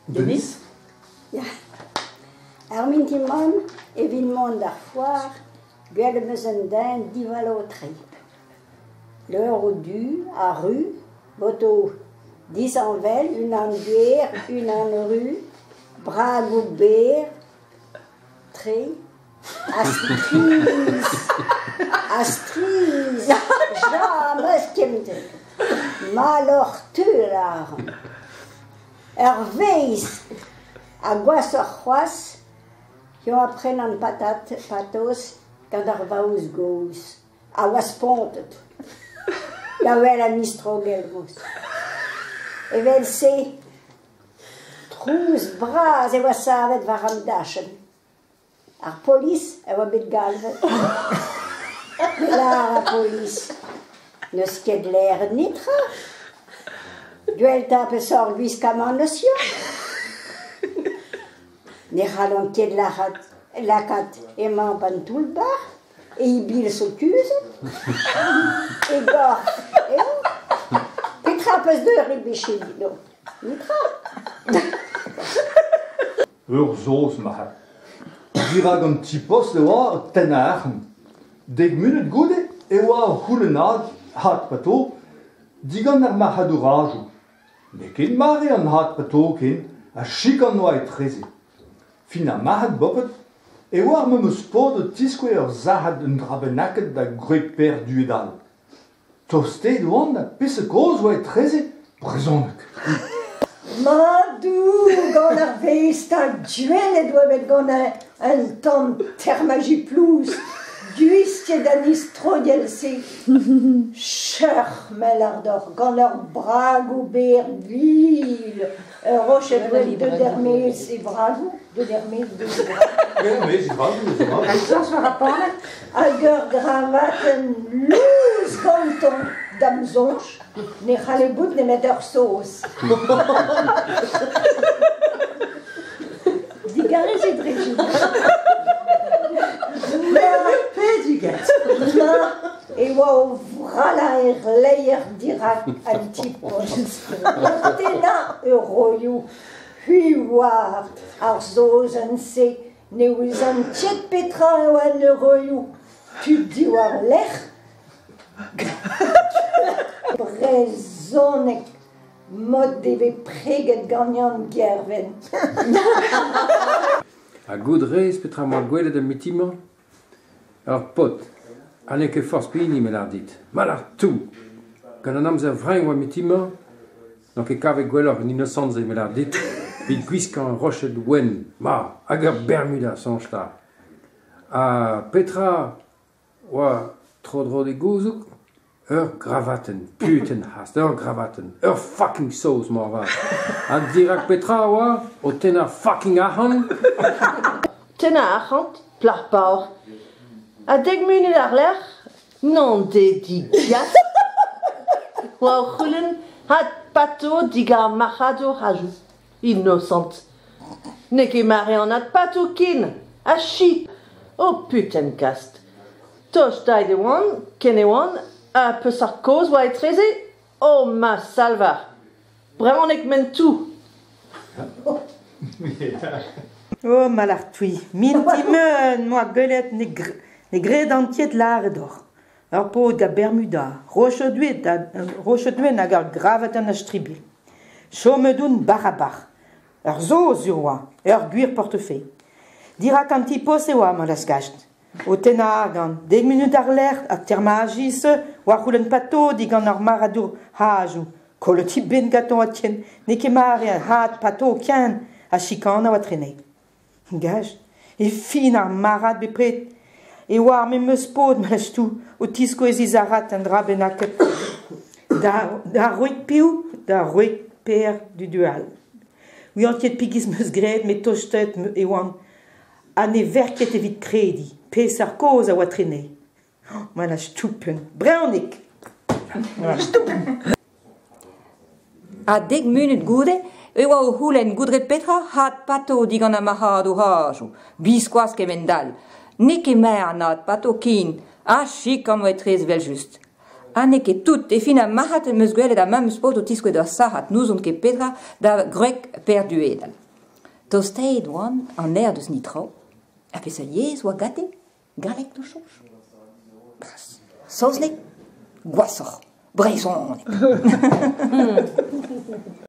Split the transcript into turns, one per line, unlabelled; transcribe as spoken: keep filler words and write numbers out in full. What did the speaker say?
Denis?
Ja. Er mint die man, évidemment d'arfoire, gueule bezendin d'Ivaloterie. L'heure au du, à rue, boto, dix en vel, une en bière, une en rue, brague ou bière, très, astrise, astrise, jamais skimte, malortular. Er wees, a gwas or c'hoaz, yo apren an patat, patos, quand ar vaouz gouz, a oas pontet. Ja wel an istrogel gos. Evel se, trouz braz e oa savet war am dachen. Ar polis, e oa bet galvet. Melar a polis, neus ket l'air nitra. Duel tape sor guis kaman neus yo. Ne c'halon ket lakat, lakat emañ pan tout bar, e i bil so kuzet. E gor, e o. Petra peus d'eur e beche dino. Nitra.
Ur zoz maha. Dirag an tipos de oa ten aachen. Deg munud goude e oa houlenad hat pato digan ar mahadourajou. Ne ken mare an hat pato ken a chik an oa e treze. Fin a mahad bopet e oa ar memeus pod o tiskwe ur zahad un drabenaket da grep per duedal. Toste doan da pese koz oa e treze brezonek.
Madou, gant ar vez ta duel e doa bet gant un tamm termagi plus. Duistie d'an istrodiel se. Cheur mel ar d'or, gant ur bragou ber vil. Ur rochet doel de dermez e bragou. De dermez, de bragou.
Dermez e bragou, e bragou.
Alsos war a panet. Hag ur gravaten louz ganton dam zonj. Ne c'hale bout ne met ur sauce. Digarez e drejou. E oa o vrala er leier dirak an tipos. Tena ur roioù hui war ar zoz an se ne ouz an tiet petra eo an ur roioù. Tu di war lech. Brezonek mod deve preget ganyan gerven.
A goud rez petra ma gwelet an mitima ar pot. Anne ket force pini me l'ar dit. Mal ar tou. Gant an amzer vreñ oa mitima, n'on ket kavet gwelloc'h an innocence me l'ar dit, bit gwiskan rochet wen, ma, hag ur Bermuda sonj ta. A petra oa tro-dro de gouzouk, ur gravaten, putain hast, ur gravaten, ur fucking sauce ma va. A dirak petra oa, o tenar fucking ahan.
Tenar ahant, plar paor. A deg munud ar lec'h, non de digas. Oa o c'houlen hat pato digar machado rajou. Innocent. Ne ket mare an hat pato kin. A chi. O putain kast. Toch daid e oan, ken e oan, a peus ar koz oa e treze. O ma salvar. Bremañ nek men tou.
Oh malartoui, mintimen, moi gueulet ne gr... Ne gred an tiet lare d'or. Ur pod ga Bermuda, rochedouet hag ar gravat an astribil. Chomedoun bar a bar. Ur zoz ur oa, ur gwir portefeuille. Dirak an tipos e oa ma las gacht. O tena gant deg minut ar ler a termagis oa c'houlen pato digan ar maradour hajou. Kol ti ben gaton a tien, ne ket mare a hat pato kian a chikan a oa trene. Gaj, e fin ar marad bepret. E war me meus pod ma tou o tisko ez izarat an drabenaket da roit piou, da roit per du dual. Ou an tiet pigiz meus gred me tochtet e oan an e verket evit kredi, pes ar koz a oa trene. Ma la stoupen, breunik.
A deg munud goude, e oa o c'houlen goudret petra hat pato digan a mahad o rajou, biskoaz kemendal. Ne ket mer an hat pato kin, a chik an oa trez vel just. Anne que tout e fina mahat meus gwellet a mam spot o tisque da sahat nous on ke Petra da grek perduedal. Tosteid one an air deus nitro, a pe se liez oa gate, galek do chouch. Bras, sosne, gwasor, brezon.